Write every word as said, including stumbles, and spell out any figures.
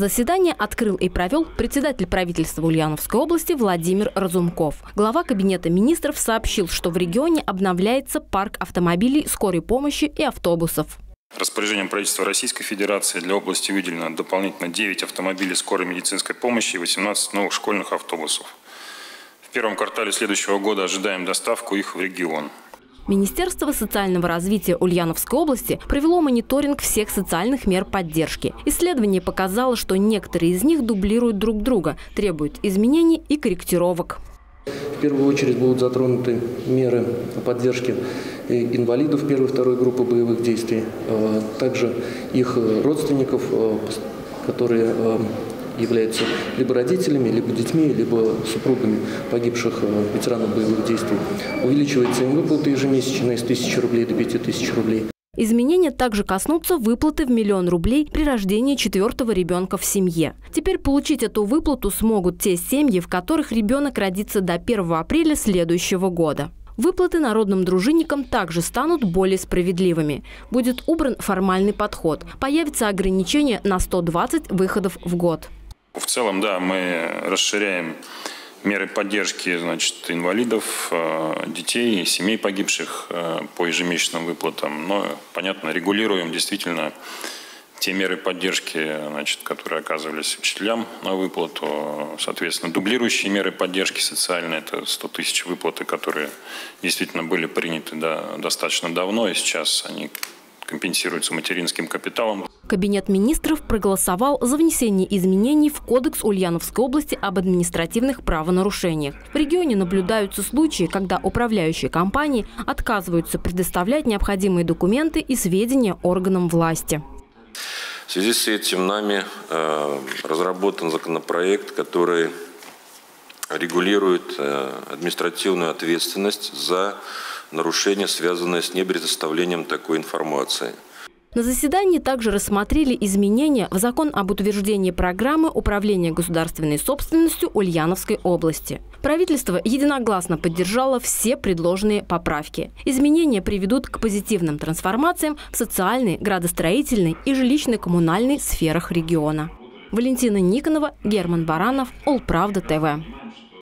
Заседание открыл и провел председатель правительства Ульяновской области Владимир Разумков. Глава Кабинета министров сообщил, что в регионе обновляется парк автомобилей скорой помощи и автобусов. Распоряжением правительства Российской Федерации для области выделено дополнительно девять автомобилей скорой медицинской помощи и восемнадцать новых школьных автобусов. В первом квартале следующего года ожидаем доставку их в регион. Министерство социального развития Ульяновской области провело мониторинг всех социальных мер поддержки. Исследование показало, что некоторые из них дублируют друг друга, требуют изменений и корректировок. В первую очередь будут затронуты меры поддержки инвалидов первой и второй группы боевых действий, также их родственников, которые являются либо родителями, либо детьми, либо супругами погибших ветеранов боевых действий. Увеличивается им выплаты ежемесячно из тысячи рублей до пяти тысяч рублей. Изменения также коснутся выплаты в миллион рублей при рождении четвертого ребенка в семье. Теперь получить эту выплату смогут те семьи, в которых ребенок родится до первого апреля следующего года. Выплаты народным дружинникам также станут более справедливыми. Будет убран формальный подход. Появится ограничение на сто двадцать выходов в год. В целом, да, мы расширяем меры поддержки, значит, инвалидов, детей, семей погибших по ежемесячным выплатам. Но, понятно, регулируем действительно те меры поддержки, значит, которые оказывались учителям на выплату. Соответственно, дублирующие меры поддержки социальные, это сто тысяч выплаты, которые действительно были приняты, да, достаточно давно, и сейчас они компенсируются материнским капиталом. Кабинет министров проголосовал за внесение изменений в Кодекс Ульяновской области об административных правонарушениях. В регионе наблюдаются случаи, когда управляющие компании отказываются предоставлять необходимые документы и сведения органам власти. В связи с этим нами э, разработан законопроект, который регулирует э, административную ответственность за нарушения, связанные с непредоставлением такой информации. На заседании также рассмотрели изменения в закон об утверждении программы управления государственной собственностью Ульяновской области. Правительство единогласно поддержало все предложенные поправки. Изменения приведут к позитивным трансформациям в социальной, градостроительной и жилищно-коммунальной сферах региона. Валентина Никонова, Герман Баранов, Улправда ТВ.